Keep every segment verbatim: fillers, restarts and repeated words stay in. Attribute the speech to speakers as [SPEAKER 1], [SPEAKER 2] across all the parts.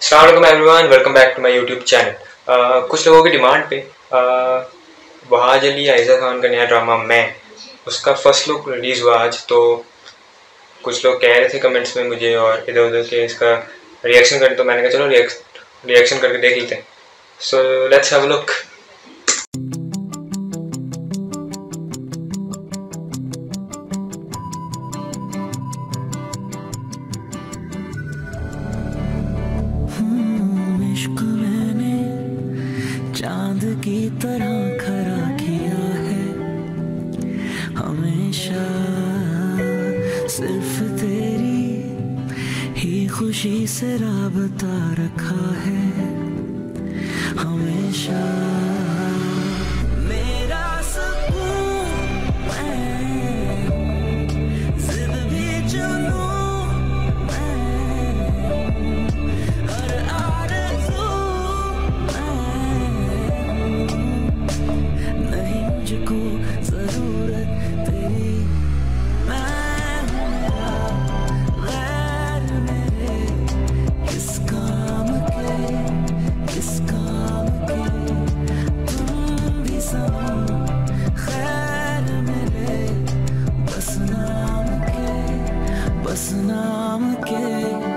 [SPEAKER 1] अस्सलाम वालेकुम everyone, welcome back to my YouTube channel. कुछ लोगों की डिमांड पे वहाज अली आयशा खान का नया ड्रामा मैं उसका फर्स्ट लुक रिलीज़ हुआ आज। तो कुछ लोग कह रहे थे कमेंट्स में मुझे और इधर उधर के इसका रिएक्शन करें, तो मैंने कहा चलो रिएक्शन करके देख लेते हैं। So let's have a look.
[SPEAKER 2] चांद की तरह खरा किया है हमेशा, सिर्फ तेरी ही खुशी से राबता रखा है हमेशा। मेरा सुकून मैं, जिद भी जुनून मैं, हर आरज़ू मुझको जरूरत तेरी, मैं गैर मेरे किस काम के, किस काम के, तुम भी सनम खैर मेरे, बस नाम के, बस नाम के।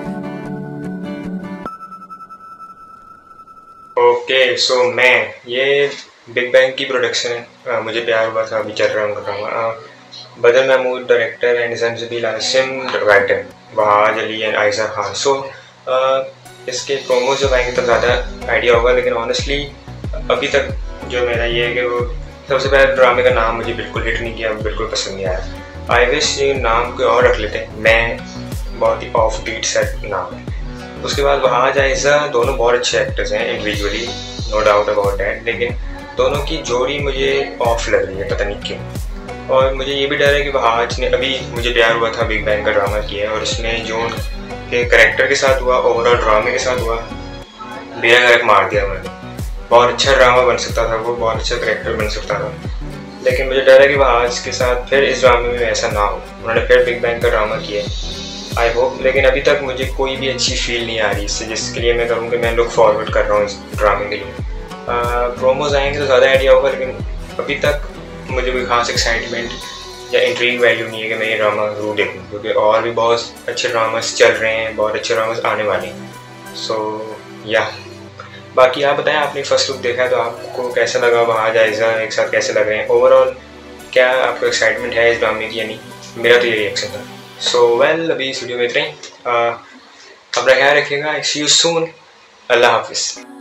[SPEAKER 1] ओके सो मैं ये बिग बैंग की प्रोडक्शन है। आ, मुझे प्यार हुआ था, अभी चल रहा है उनका drama. Badar Mehmood director and Zanjabeel Asim writer, Wahaj Ali and Ayesha Khan. So इसके प्रोमोज जब आएंगे तब ज़्यादा आइडिया होगा, लेकिन ऑनेस्टली अभी तक जो मेरा ये है कि वो सबसे पहले ड्रामे का नाम मुझे बिल्कुल हिट नहीं किया, बिल्कुल पसंद नहीं आया। आई विश ये नाम कोई और रख लेते हैं, मैं बहुत ही ऑफ बीट सेट नाम है। उसके बाद वहाज आयशा दोनों बहुत अच्छे एक्टर्स हैं individually, no doubt about that, लेकिन दोनों की जोड़ी मुझे ऑफ लग रही है, पता नहीं क्यों। और मुझे ये भी डर है कि वहाज ने, अभी मुझे प्यार हुआ था बिग बैंग का ड्रामा किया है और इसमें जो के करेक्टर के साथ हुआ, ओवरऑल ड्रामे के साथ हुआ, बेरा गर्क मार दिया उन्होंने। बहुत अच्छा ड्रामा बन सकता था वो, बहुत अच्छा करेक्टर बन सकता था, लेकिन मुझे डर है कि वहाज के साथ फिर इस ड्रामे में ऐसा ना हो। उन्होंने फिर बिग बैंग का ड्रामा किया है, आई होप, लेकिन अभी तक मुझे कोई भी अच्छी फील नहीं आ रही इससे, जिसके लिए मैं करूँ कि मैं लुक फॉरवर्ड कर रहा हूँ इस ड्रामे के लिए। प्रोमोज आएंगे तो ज़्यादा आइडिया होगा, लेकिन अभी तक मुझे कोई खास एक्साइटमेंट या इंट्रीग वैल्यू नहीं है कि मैं ये ड्रामा ज़रूर देखूँ, क्योंकि और भी बहुत अच्छे ड्रामास चल रहे हैं, बहुत अच्छे ड्रामास आने वाले हैं। सो so, या बाकी आप बताएं, आपने फर्स्ट लुक देखा है तो आपको कैसा लगा, वहाज आयशा एक साथ कैसे लग रहे हैं, ओवरऑल क्या आपको एक्साइटमेंट है इस ड्रामे की या नहीं? मेरा तो ये रिएक्शन था। सो वेल, अभी इस वीडियो में इतना ही। अपना ख्याल रखिएगा, सी यू सून, अल्लाह हाफिज़।